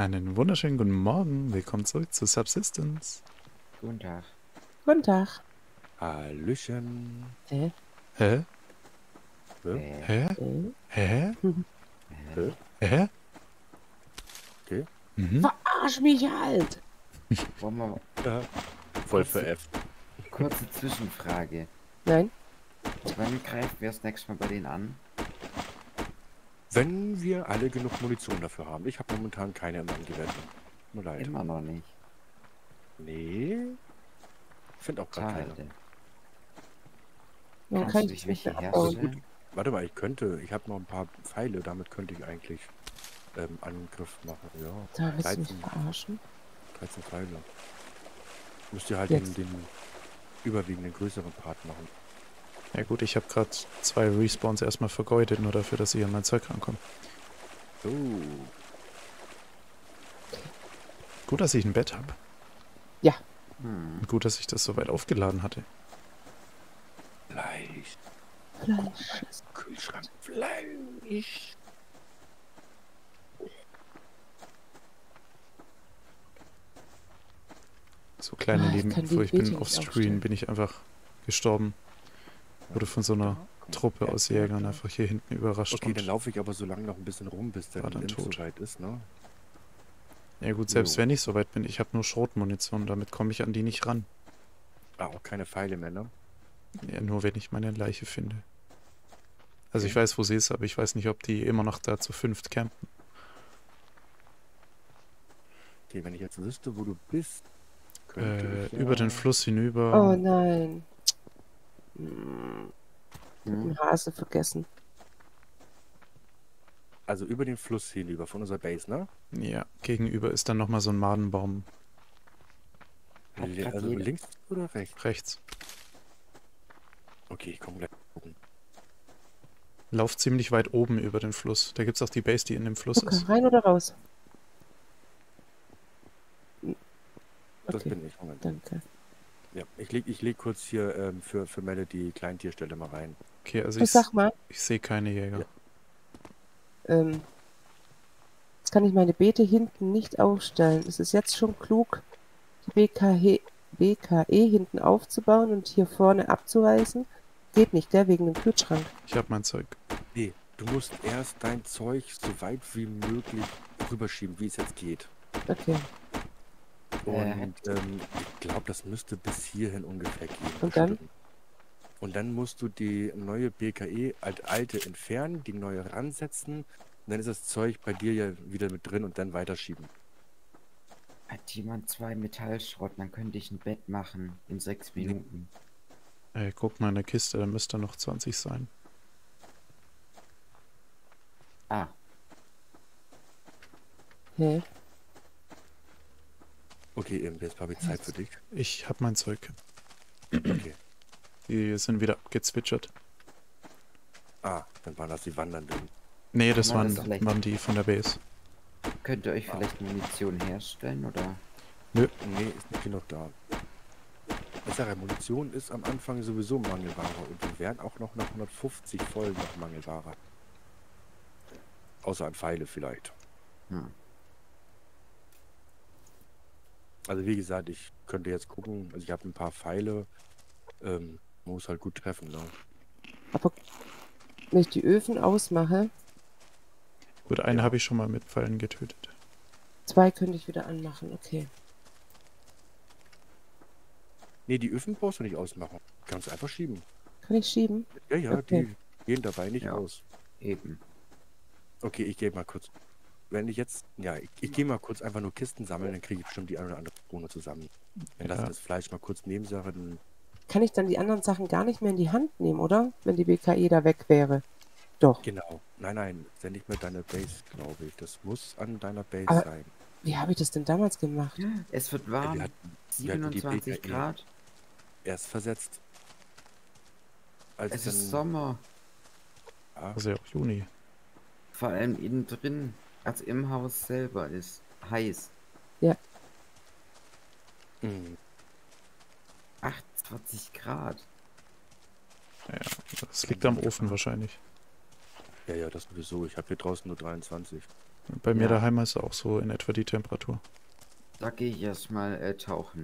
Einen wunderschönen guten Morgen. Willkommen zurück zu Subsistence. Guten Tag. Guten Tag. Hallöchen. Hä? Hä? Äh, Hä? Hä? Hä? Hä? Okay. Mhm. Verarsch mich halt! Wollen wir Ja. voll veräfft. Kurze Zwischenfrage. Nein? Wann greifen wir das nächste Mal bei denen an? Wenn wir alle genug Munition dafür haben. Ich habe momentan keine im Angewehr. Nur leid. Immer noch nicht. Nee. Ich finde auch gerade keine. Schade. Dann Kannst kann du ich dich nicht mehr welche abbauen. herstellen? Warte mal, ich habe noch ein paar Pfeile, damit könnte ich eigentlich Angriff machen. Ja, Da willst du 13, mich verarschen. 13 Pfeile. Müsst ihr halt Jetzt. den überwiegenden größeren Part machen. Ja gut, ich habe gerade 2 Respawns erstmal vergeudet, nur dafür, dass ich an mein Zeug rankomme. Oh, Gut, dass ich ein Bett habe. Hm. Gut, dass ich das so weit aufgeladen hatte. Fleisch. Fleisch. Kühlschrank. Fleisch. So kleine Ich Leben, kann die bevor ich Beete bin nicht offscreen, aufstellen. bin ich einfach gestorben. Wurde von so einer Truppe Ja, aus ja, Jägern klar. einfach hier hinten überrascht. Okay, dann Und laufe ich aber so lange noch ein bisschen rum, bis der War dann Imp tot. soweit ist, ne? ja gut, selbst Jo. wenn ich soweit bin, ich habe nur Schrotmunition, damit komme ich an die nicht ran. Ah, auch keine Pfeile mehr, ne? Ja, nur wenn ich meine Leiche finde. Also ich Okay. weiß, wo sie ist, aber ich weiß nicht, ob die immer noch da zu 5 campen. Okay, wenn ich jetzt wüsste, wo du bist, könnte ich Über den ja- Fluss hinüber. Oh nein. Ich hab Hm. den Hase vergessen. Also über den Fluss hinüber von unserer Base, ne? Ja, gegenüber ist dann nochmal so ein Madenbaum Hat grad Also jeder- links oder rechts? rechts. Okay, ich komme gleich gucken. Lauf ziemlich weit oben über den Fluss. Da gibt's auch die Base, die in dem Fluss Okay, ist. rein oder raus? Das Okay, bin ich. Moment. danke. Ja, ich leg kurz hier für Melle die Kleintierstelle mal rein. Okay, also Du sag mal, ich sehe keine Jäger. Ja. jetzt kann ich meine Beete hinten nicht aufstellen. Ist es jetzt schon klug, die BKE hinten aufzubauen und hier vorne abzureißen? Geht nicht, gell, wegen dem Kühlschrank. Ich habe mein Zeug. Nee, du musst erst dein Zeug so weit wie möglich rüberschieben, wie es jetzt geht. Okay. Und ich glaube, das müsste bis hierhin ungefähr gehen. Und dann? bestimmt. Und dann musst du die neue BKE, alte entfernen, die neue ransetzen. Und dann ist das Zeug bei dir ja wieder mit drin und dann weiterschieben. Hat jemand 2 Metallschrott, dann könnte ich ein Bett machen in 6 Minuten. Guck mal in der Kiste, da müsste noch 20 sein. Ah, Hä? Okay, jetzt habe ich Zeit für dich. Ich habe mein Zeug. Okay. Die sind wieder abgezwitschert. Ah, dann waren das die Wandernden. Nee, das Kann man waren, das vielleicht- waren die von der Base. könnt ihr euch vielleicht Munition herstellen oder? Nee, ist nicht genug da. Ich sage ja, Munition ist am Anfang sowieso Mangelware und wir werden auch noch nach 150 voll noch Mangelware. Außer an Pfeile vielleicht. Hm. Also wie gesagt, ich könnte jetzt gucken, also ich habe ein paar Pfeile, man muss halt gut treffen, ne? Aber wenn ich die Öfen ausmache, Gut, eine Ja. habe ich schon mal mit Pfeilen getötet. 2 könnte ich wieder anmachen. Okay. Nee, die Öfen brauchst du nicht ausmachen. Kannst du einfach schieben. Kann ich schieben? Ja, ja, Okay. die gehen dabei nicht Ja. aus. Eben. Okay, ich gehe mal kurz. Wenn ich jetzt, ja, ich gehe mal kurz einfach nur Kisten sammeln, dann kriege ich bestimmt die eine oder andere Krone zusammen. Dann lasse Ja. ich das Fleisch mal kurz Nebensache, dann Kann ich dann die anderen Sachen gar nicht mehr in die Hand nehmen, oder? Wenn die BKE da weg wäre. Doch. genau. Nein, ist ja nicht mehr deine Base, glaube ich. Das muss an deiner Base Aber- sein. Wie habe ich das denn damals gemacht? Es wird Ja, warm. wir hatten die 27 BKE Grad. erst versetzt. Als Es dann, ist Sommer. ja, Also ja auch Juni. Vor allem innen drin. Also im Haus selber ist heiß. mh, 28 Grad. Ja, das liegt am Ofen wahrscheinlich. Ja, ja, das sowieso. Ich habe hier draußen nur 23. Bei mir Ja. daheim ist auch so in etwa die Temperatur. Da gehe ich erstmal tauchen.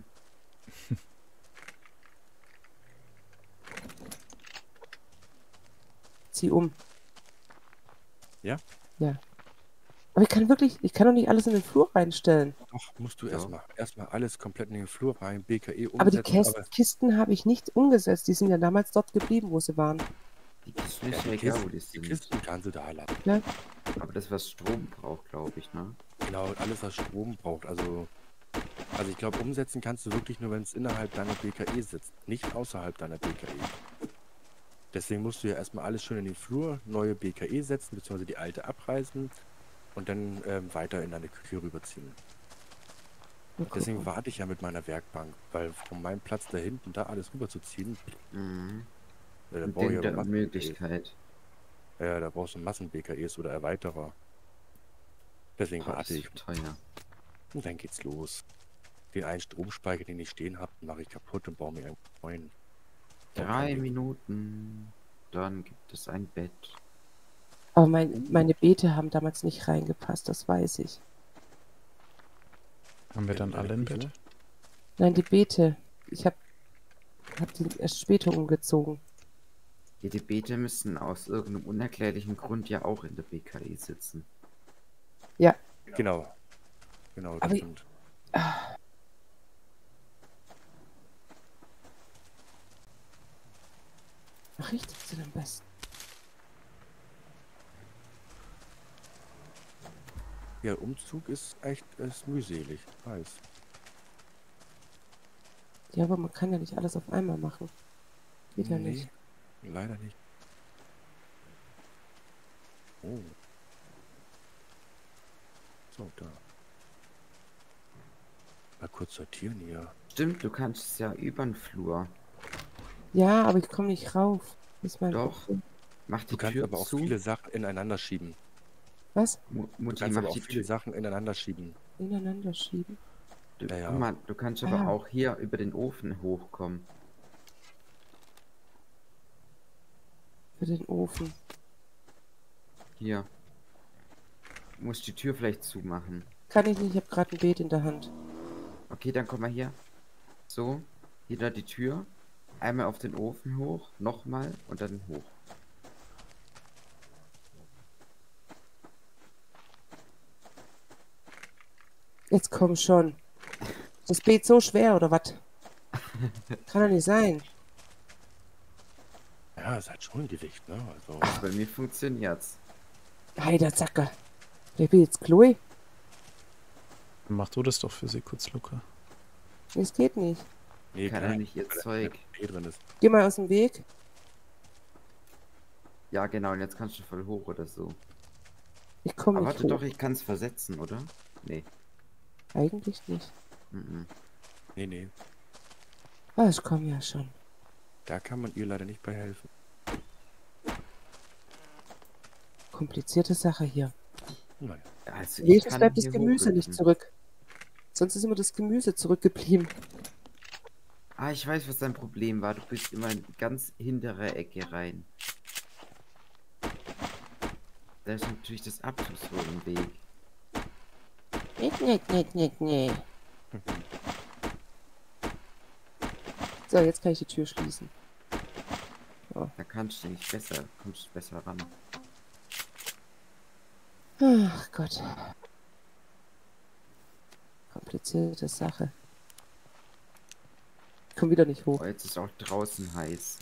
Zieh um. Ja? Ja. Aber ich kann doch nicht alles in den Flur reinstellen. Doch, musst du Ja. erstmal alles komplett in den Flur rein, BKE Aber die umsetzen, aber Kisten habe ich nicht umgesetzt. Die sind ja damals dort geblieben, wo sie waren. Die Kisten ist die ja egal, wo Kisten, die die sind. Kisten kannst du da lassen. Ja? Aber das, was Strom braucht, glaube ich, ne? Genau, alles, was Strom braucht. Also ich glaube, umsetzen kannst du wirklich nur, wenn es innerhalb deiner BKE sitzt, nicht außerhalb deiner BKE. Deswegen musst du ja erstmal alles schön in den Flur, neue BKE setzen, beziehungsweise die alte abreißen und dann weiter in deine Küche rüberziehen. Mal Deswegen gucken. warte ich ja mit meiner Werkbank, weil von meinem Platz da hinten da alles rüberzuziehen, Mhm. da Und brauche ich den aber der Massen-BKEs. Möglichkeit. Ja, da brauchst du Massen-BKEs oder Erweiterer. Deswegen Boah, das warte ist ich. so teuer. Und dann geht's los. Den einen Stromspeicher, den ich stehen habe, mache ich kaputt und baue mir einen neuen. Dann 3 kann ich- Minuten. Dann gibt es ein Bett. Aber meine Beete haben damals nicht reingepasst, das weiß ich. Haben wir dann deine alle ein Küche? Bett? Nein, die Beete. Ich hab die erst später umgezogen. Ja, die Beete müssen aus irgendeinem unerklärlichen Grund ja auch in der BKE sitzen. Ja. Genau. Genau, das Aber- stimmt. Ach, richtig sind am besten. Ja, Umzug ist echt mühselig. Ich weiß. Ja, aber man kann ja nicht alles auf einmal machen. Geht ja nicht. Leider nicht. Oh. So, da. Mal kurz sortieren hier. Stimmt, du kannst es ja über den Flur. Ja, aber ich komme nicht rauf. Das ist mein Doch. Problem. Mach die Du kannst Tür aber auch zu. viele Sachen ineinander schieben. Was? Du Mutti, kannst mach aber auch die viele Tür. Sachen ineinander schieben. Ineinander schieben. Du, Ja, ja. Guck mal, du kannst aber Ah. auch hier über den Ofen hochkommen. Für den Ofen. Hier. Du musst die Tür vielleicht zumachen. Kann ich nicht, ich habe gerade ein Beet in der Hand. Okay, dann komm mal hier. So. Hier da die Tür. Einmal auf den Ofen hoch. Nochmal und dann hoch. Jetzt komm schon. Ist das Beet so schwer oder was? Kann doch nicht sein. Ja, es hat schon ein Gewicht, ne? Also, Bei mir funktioniert's. Heider Zacke. Wer will jetzt Chloe? Dann mach du das doch für sie kurz, Luca. Es geht nicht. nee, Kann klar, er nicht ihr weil da Zeug. BKE drin ist. Geh mal aus dem Weg. Ja, genau. Und jetzt kannst du voll hoch oder so. Ich komme Aber nicht warte hoch. doch, ich kann's versetzen, oder? Nee. Eigentlich nicht. Mhm. Nee, Ah, ich komme ja schon. da kann man ihr leider nicht bei helfen. Komplizierte Sache hier. Naja. Also ich Wenigstens kann bleibt das hier Gemüse nicht hochrücken. zurück. Sonst ist immer das Gemüse zurückgeblieben. Ah, ich weiß, was dein Problem war. Du bist immer in die ganz hintere Ecke rein. Da ist natürlich das Abzugsrohr im Weg. Nee. So, jetzt kann ich die Tür schließen. Da kannst du nicht besser, kommst du besser ran. Ach Gott. Komplizierte Sache. Ich komm wieder nicht hoch. Oh, jetzt ist auch draußen heiß.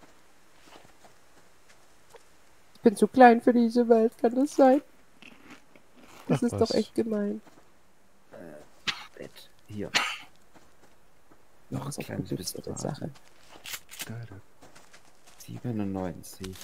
Ich bin zu klein für diese Welt, kann das sein? Das Ach, ist was. doch echt gemein. Bett. Hier. Noch Noch ist ein auch kleines komplizierte bisschen Sache. Da. 97.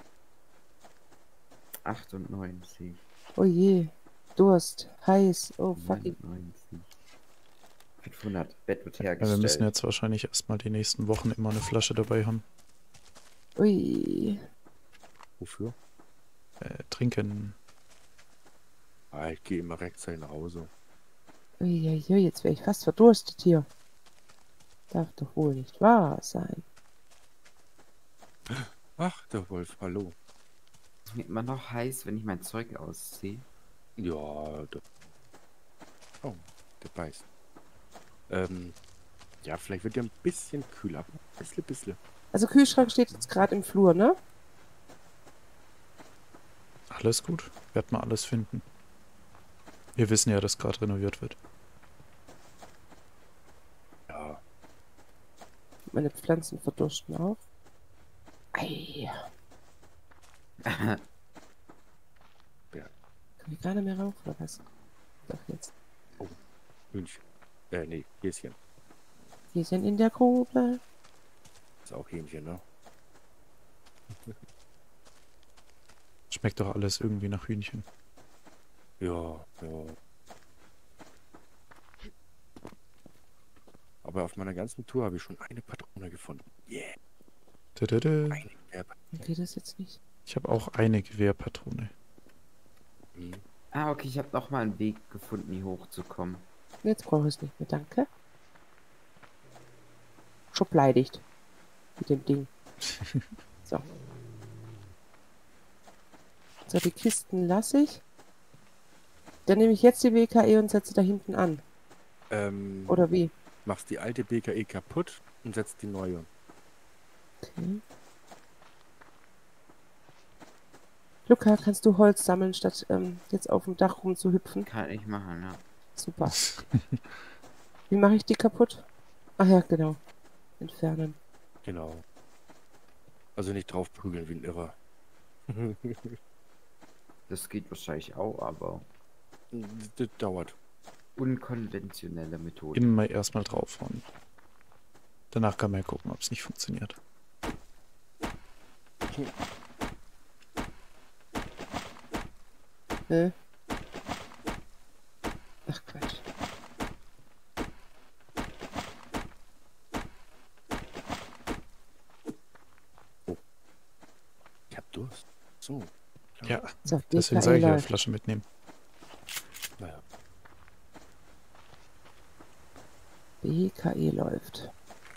98. Oh je. Durst. Heiß. Oh fucking. 99. 500. Bett wird Ja, hergestellt. wir müssen jetzt wahrscheinlich erstmal die nächsten Wochen immer eine Flasche dabei haben. Ui. Wofür? Trinken. Ah, ich gehe immer rechtzeitig nach Hause. Uiuiui, jetzt wäre ich fast verdurstet hier. Darf doch wohl nicht wahr sein. Ach, der Wolf, hallo. Mir immer noch heiß, wenn ich mein Zeug ausziehe. Ja, oh, der beißt. Ja, vielleicht wird ja ein bisschen kühler. Bisschen. Also Kühlschrank steht jetzt gerade im Flur, ne? Alles gut. Werden wir alles finden. Wir wissen ja, dass gerade renoviert wird. Ja, Meine Pflanzen verdursten auch. Ei. ja. Kann ich gar nicht mehr rauf, oder was? Doch jetzt. Hühnchen. Nee, Häschen. Häschen in der Grube. Ist auch Hähnchen, ne? Schmeckt doch alles irgendwie nach Hühnchen. Ja. Aber auf meiner ganzen Tour habe ich schon eine Patrone gefunden. Yeah. Tadada. Eine Gewehrpatrone. Geht das jetzt nicht? Ich habe auch eine Gewehrpatrone. Hm. Ah, okay, ich habe noch mal einen Weg gefunden, hier hochzukommen. Jetzt brauche ich es nicht mehr, danke. Schon beleidigt. Mit dem Ding. So. So, die Kisten lasse ich. Dann nehme ich jetzt die BKE und setze da hinten an. Oder wie? Machst die alte BKE kaputt und setzt die neue. Okay. Luca, kannst du Holz sammeln, statt jetzt auf dem Dach rumzuhüpfen? Kann ich machen, ja. Super. Wie mache ich die kaputt? Ach ja, genau. Entfernen. Genau. Also nicht drauf prügeln wie ein Irrer. Das geht wahrscheinlich auch, aber Das dauert. unkonventionelle Methode. Immer erstmal draufhauen. Danach kann man ja gucken, ob es nicht funktioniert. Ach Quatsch. Ich hab Durst. So. Ja, So, deswegen sage ich ja, läuft. Flasche mitnehmen. Naja. BKE läuft.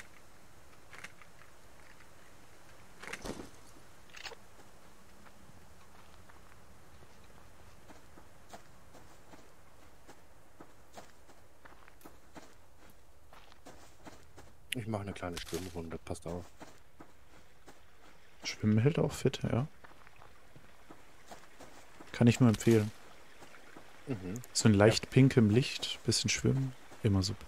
Ich mache eine kleine Schwimmrunde. Passt auch. Schwimmen hält auch fit, ja. Kann ich nur empfehlen. Mhm. So in leicht pinkem Licht, bisschen schwimmen, immer super.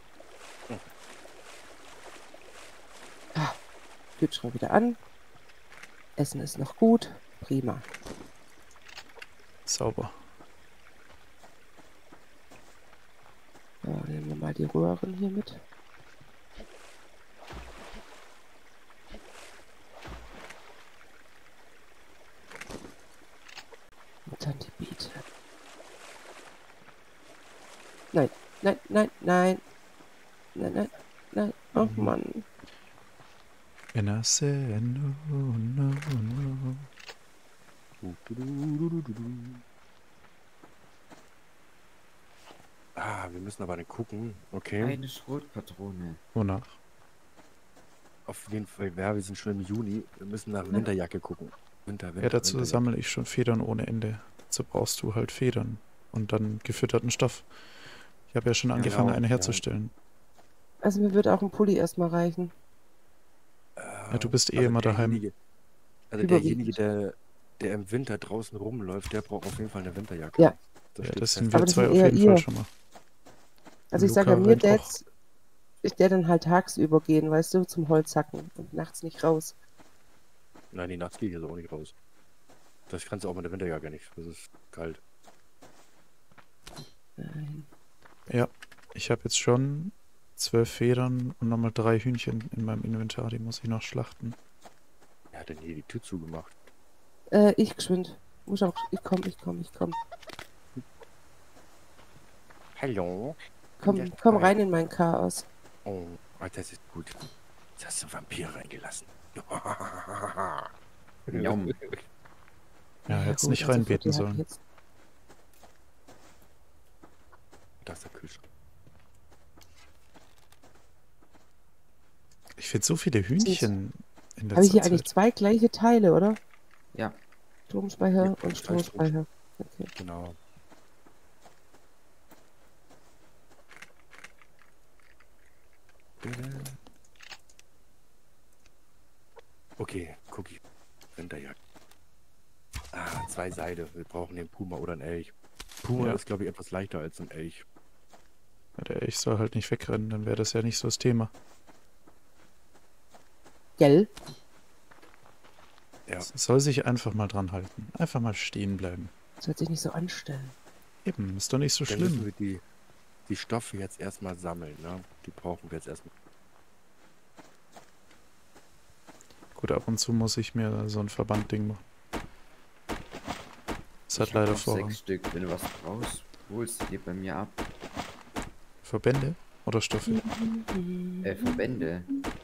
Kühlschrank wieder an. Essen ist noch gut. Prima. Sauber. So, nehmen wir mal die Röhren hier mit. Und dann die Beete. Nein, nein, nein, nein. Nein, nein, nein. Oh Mann. And I said no, no, no. Ah, wir müssen aber nicht gucken. Okay. Eine Schrotpatrone. Wonach? Auf jeden Fall, ja, wir sind schon im Juni. Wir müssen nach Winterjacke gucken. Winter. Ja, dazu Winterjacke. sammle ich schon Federn ohne Ende. Dazu brauchst du halt Federn und dann gefütterten Stoff. Ich habe ja schon angefangen, Genau, eine ja. herzustellen. Also mir würde auch ein Pulli erstmal reichen. Ja, du bist eh immer daheim. Also derjenige, der im Winter draußen rumläuft, der braucht auf jeden Fall eine Winterjacke. Ja. Ja, steht das fest. sind Aber wir das zwei sind auf eher jeden Fall ihr. schon mal. Also ich Luca sage ja, mir rennt der auch. jetzt, ist der dann halt tagsüber gehen, weißt du, zum Holzhacken und nachts nicht raus. Nein, die nachts gehe ich also auch nicht raus. Das kannst du auch mit der Winterjacke nicht. Das ist kalt. Nein. Ja, ich habe jetzt schon 12 Federn und nochmal 3 Hühnchen in meinem Inventar. Die muss ich noch schlachten. Wer hat denn hier die Tür zugemacht? Ich geschwind. Muss auch, ich komm. Hallo? Komm rein in mein Chaos. Oh, das ist gut. Jetzt hast du einen Vampir reingelassen. Jom. Ja, hättest gut, nicht also reinbeten für die hab ich sollen. jetzt- Da ist der Kühlschrank. Ich finde so viele Hühnchen in Habe ich letzter hier eigentlich Zeit. 2 gleiche Teile, oder? Ja, Stromspeicher Ja, und 2 Stromspeicher. Okay. Genau. Okay, Cookie. Rinderjagd. 2 Seile. Wir brauchen den Puma oder einen Elch. Puma Ja. ist, glaube ich, etwas leichter als ein Elch. Ja, der Elch soll halt nicht wegrennen, dann wäre das ja nicht so das Thema. Gell? Ja. Soll sich einfach mal dran halten. Einfach mal stehen bleiben. Soll sich nicht so anstellen. Eben, ist doch nicht so Dann müssen schlimm. wir die Stoffe jetzt erstmal sammeln. Ne? Die brauchen wir jetzt erstmal. Gut, ab und zu muss ich mir so ein Verbandding machen. Das hat Ich hab leider noch Vorrang. 6 Stück. Wenn du was brauchst, holst du dir bei mir ab. Verbände oder Stoffe? Verbände.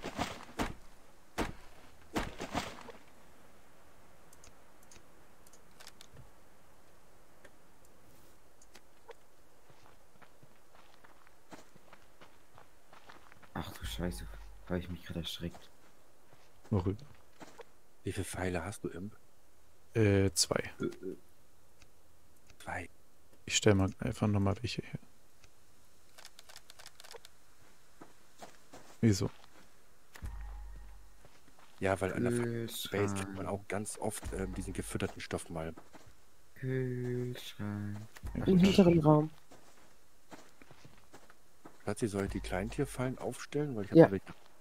Ach du Scheiße, habe ich mich gerade erschreckt. Worüber? Wie viele Pfeile hast du, Imp? 2. 2. Ich stelle mal einfach nochmal welche her. Wieso? Ja, weil an der Base kriegt man Kühlschrank. auch ganz oft diesen gefütterten Stoff mal. Kühlschrank. Im hinteren Raum. Platzi, soll ich die Kleintierfallen aufstellen? Weil ich Ja. habe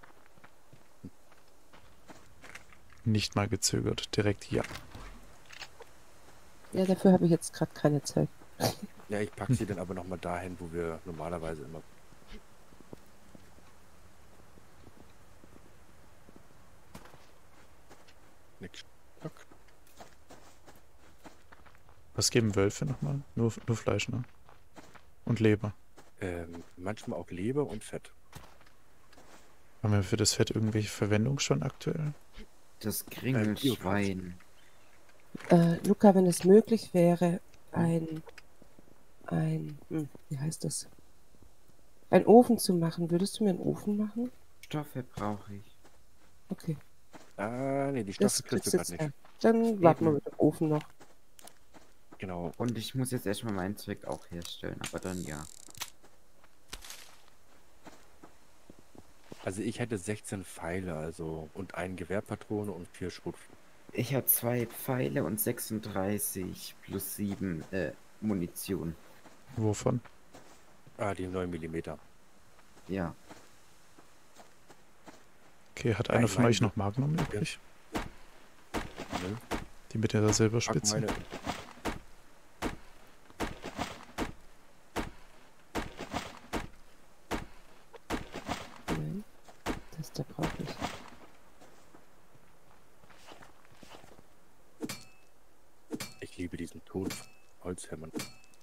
Nicht mal gezögert. Direkt ja. Ja, dafür habe ich jetzt gerade keine Zeit. Ja, ich packe sie dann aber nochmal dahin, wo wir normalerweise immer. Nix. Stock. Was geben Wölfe nochmal? Nur Fleisch, ne? Und Leber. Manchmal auch Leber und Fett. Haben wir für das Fett irgendwelche Verwendung schon aktuell? Das Kringelschwein. Luca, wenn es möglich wäre, wie heißt das? Ein Ofen zu machen. Würdest du mir einen Ofen machen? Stoffe brauche ich. Okay, Nee, die das Stoffe kriegst kriegst du du jetzt gerade nicht. her. Dann warten wir Eben. mit dem Ofen noch. Genau. Und ich muss jetzt erstmal mein Zeug auch herstellen, aber dann ja. Also ich hätte 16 Pfeile, also und 1 Gewehrpatrone und 4 Schrot. Ich habe 2 Pfeile und 36 plus 7 Munition. Wovon? Die 9 mm. Ja. Okay, hat Ja, einer ich von meine, euch noch Magnum übrig? Ne? Die mit der Pack Silberspitze? meine. Nein, das da brauche ich. Ich liebe diesen Ton von Holzhämmern.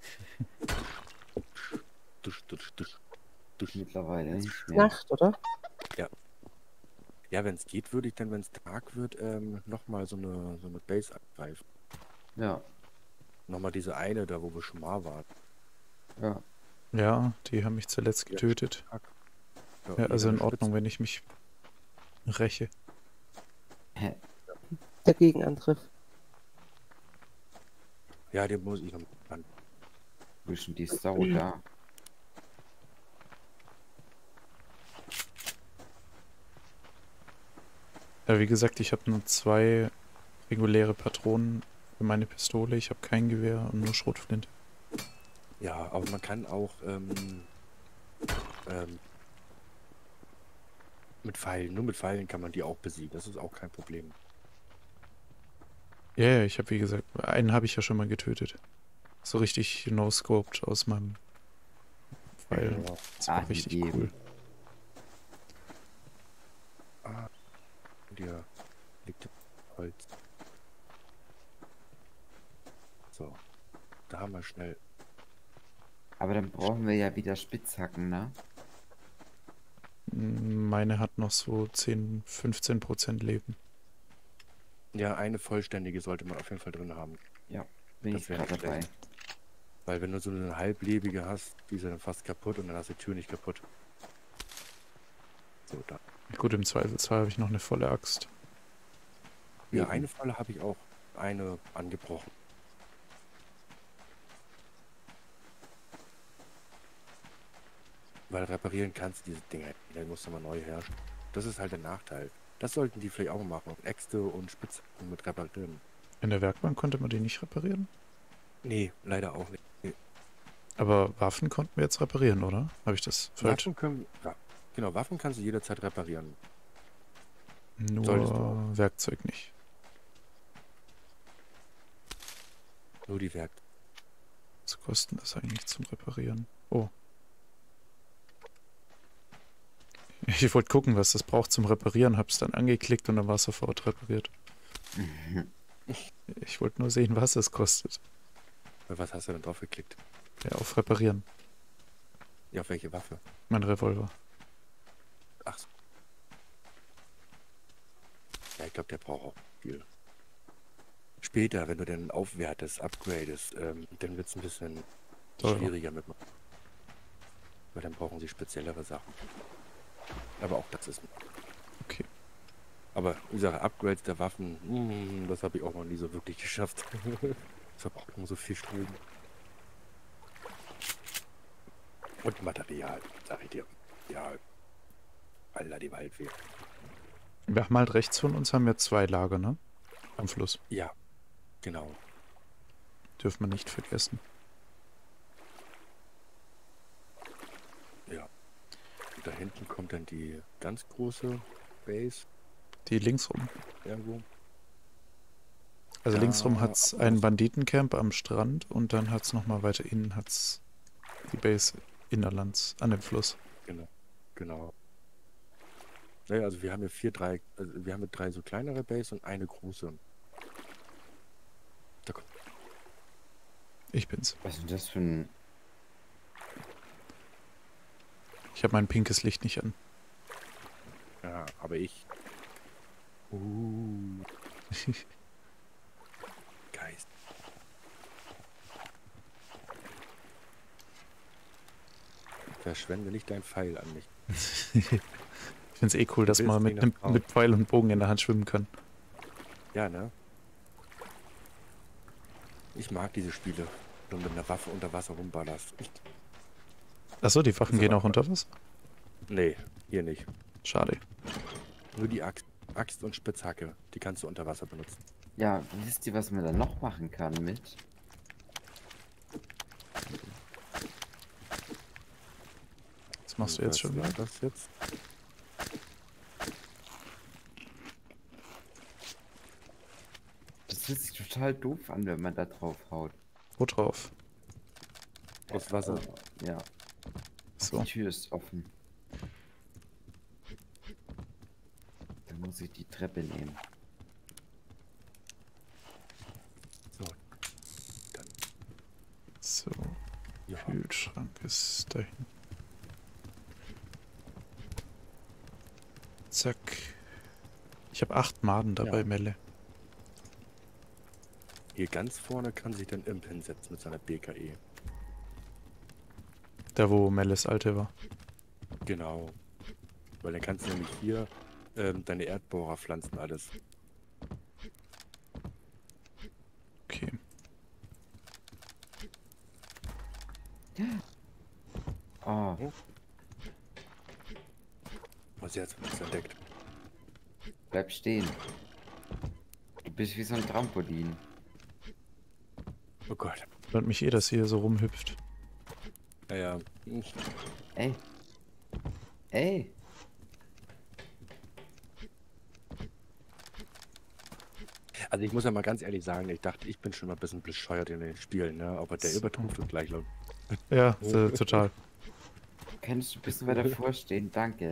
Dusch, dusch, dusch, dusch. Mittlerweile nicht mehr. Nacht, oder? Ja, wenn es geht, würde ich dann, wenn es Tag wird, nochmal so eine Base angreifen. Ja, Nochmal diese eine da, wo wir schon mal waren. ja. Ja, die haben mich zuletzt Ja. getötet. Ja, Ja, also in jeder Ordnung, wenn ich mich räche. Hä? Der Gegenangriff. Ja, den muss ich noch an. Wo ist denn die Sau da? Ja, wie gesagt, ich habe nur 2 reguläre Patronen für meine Pistole. Ich habe kein Gewehr und nur Schrotflinte. Ja, aber man kann auch mit Pfeilen, nur mit Pfeilen kann man die auch besiegen. Das ist auch kein Problem. Ja, ja, ich habe, wie gesagt, einen habe ich ja schon mal getötet. So richtig no-scoped aus meinem Pfeil. Ja. Das war die richtig eben. cool. Und hier liegt Holz. So, da haben wir schnell. Aber dann brauchen wir ja wieder Spitzhacken, ne? Meine hat noch so 10-15% Leben. Ja, eine vollständige sollte man auf jeden Fall drin haben. Bin Das ich wäre gerade nicht dabei. Weil wenn du so eine halblebige hast, die ist ja dann fast kaputt und dann hast du die Tür nicht kaputt. So, da. Gut, im Zweifelsfall habe ich noch eine volle Axt. Ja, Eben. eine Falle habe ich auch. eine angebrochen. Weil reparieren kannst du diese Dinger nicht, dann musst du mal neu herstellen. Das ist halt der Nachteil. Das sollten die vielleicht auch mal machen. Äxte und Spitzhacken mit reparieren. In der Werkbank konnte man die nicht reparieren? Nee, leider auch nicht. Nee. Aber Waffen konnten wir jetzt reparieren, oder? Habe ich das falsch? Waffen können, ja, genau, Waffen kannst du jederzeit reparieren. Solltest du Nur auch. Werkzeug nicht. Nur die Werk. Was kostet das eigentlich zum Reparieren? Oh. Ich wollte gucken, was das braucht zum Reparieren, hab's dann angeklickt und dann war es sofort repariert. Ich wollte nur sehen, was es kostet. Was hast du denn drauf geklickt? Ja, auf Reparieren. Ja, auf welche Waffe? Mein Revolver. Ach so. Ja, ich glaube, der braucht auch viel. Später, wenn du dann aufwertest, upgradest, dann wird es ein bisschen Teurer. schwieriger mit. Weil dann brauchen sie speziellere Sachen. Aber auch das ist. Okay. Aber wie gesagt, Upgrades der Waffen, das habe ich auch noch nie so wirklich geschafft. Das verbraucht immer so viel Strom. Und Material, sag ich dir. Ja. Alter, die Waldweg. Wir haben halt rechts von uns haben wir 2 Lager, ne? Am Fluss. Ja, genau. Dürfen wir nicht vergessen. Ja. Und da hinten kommt dann die ganz große Base Die links rum. irgendwo. Also Ja, links rum hat's aber ein das- Banditencamp am Strand und dann hat's nochmal weiter innen hat's die Base innerlands an dem Fluss. Genau. Genau. Naja, also wir haben hier wir haben 3 so kleinere Base und eine große. Da kommt, Ich bin's. Was ist denn das für ein... Ich habe mein pinkes Licht nicht an. ja, aber ich. Geist. Verschwende nicht dein Pfeil an mich. Ich find's eh cool, dass willst man mich mit, noch trauen. mit Pfeil und Bogen in der Hand schwimmen kann. Ja, ne? Ich mag diese Spiele, wo du mit einer Waffe unter Wasser rumballerst. Achso, die Waffen Ist gehen aber auch unter was? Nee, hier nicht. Schade. Nur die Axt und Spitzhacke, die kannst du unter Wasser benutzen. Ja, wisst ihr, was man da noch machen kann mit? Was machst du jetzt Was schon war wieder? das jetzt? Das fühlt sich total doof an, wenn man da drauf haut. Wo drauf? Aus Wasser. Ja, So. die Tür ist offen. Dann muss ich die Treppe nehmen. So. Dann. So. Ja. Kühlschrank ist dahin. Zack. Ich habe 8 Maden dabei, Ja. Melle. Hier ganz vorne kann sich dann Imp hinsetzen mit seiner BKE. Da, wo Melles alte war. Genau. Weil dann kannst du nämlich hier deine Erdbohrer pflanzen alles. Okay. Oh, Was jetzt was entdeckt. bleib stehen. Du bist wie so ein Trampolin. Oh Gott. Wundert mich eh, dass hier so rumhüpft. Naja. Ey. Ey. Also ich muss ja mal ganz ehrlich sagen, ich dachte, ich bin schon mal ein bisschen bescheuert in den Spielen, ne? Aber der So. übertrumpft es gleich laut. Ja, total. Könntest du ein bisschen weiter vorstehen? Danke.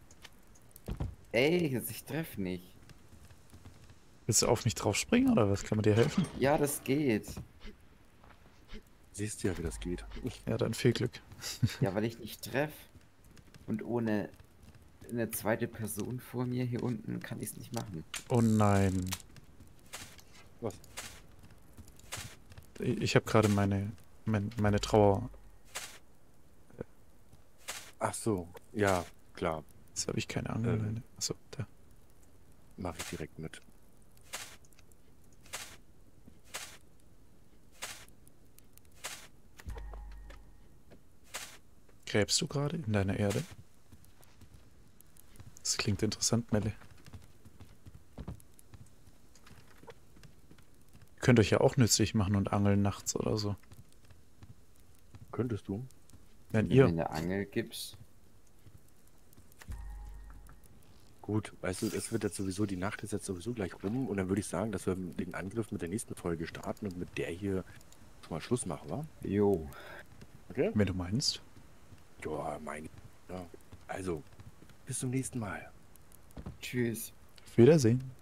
Ey, ich treff nicht. Willst du auf mich drauf springen oder was? Kann man dir helfen? Ja, das geht. Siehst du ja, wie das geht. Ja, dann viel Glück. Ja, weil ich nicht treff. Und ohne eine zweite Person vor mir hier unten kann ich es nicht machen. Oh nein. Was? Ich habe gerade meine Trauer. Ach so, ja, klar. Jetzt habe ich keine Angel. Achso, da. Mache ich direkt mit. Gräbst du gerade in deiner Erde? Das klingt interessant, Melle. Ihr könnt euch ja auch nützlich machen und angeln nachts oder so. Könntest du? Wenn Wenn du mir ihr. eine Angel gibst. Gut, weißt du, es wird jetzt sowieso, die Nacht ist jetzt sowieso gleich rum und dann würde ich sagen, dass wir den Angriff mit der nächsten Folge starten und mit der hier schon mal Schluss machen, wa? Jo. Okay? Wenn du meinst. Ja, meine. Ja. Also, bis zum nächsten Mal. Tschüss. Auf Wiedersehen.